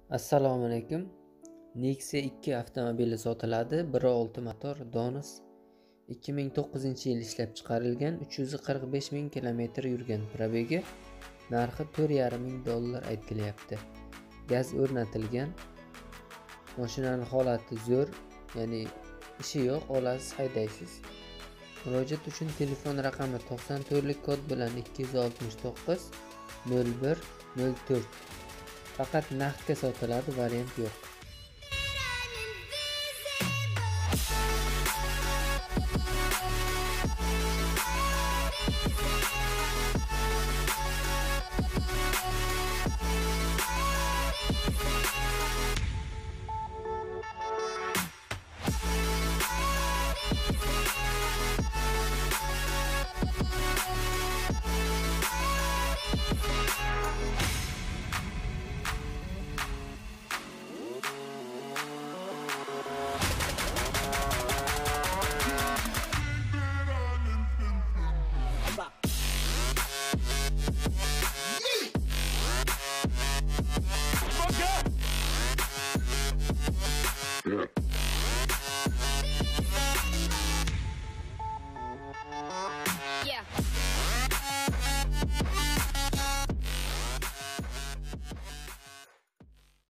Assalomu alaykum. Nexia 2 avtomobili sotiladi. 1.6 motor Donus 2009-yil ishlab chiqarilgan, 345 ming kilometr yurgan. Probegi narxi $4,500 aytilyapti. Gaz o'rnatilgan. Mashinaning holati zo'r, ya'ni ishi yo'q, olasiz, haydaysiz. Murojaat uchun telefon raqami 94lik kod bilan 269 01 04. Faqat naqdga sotiladi, variant yo'q. Yeah.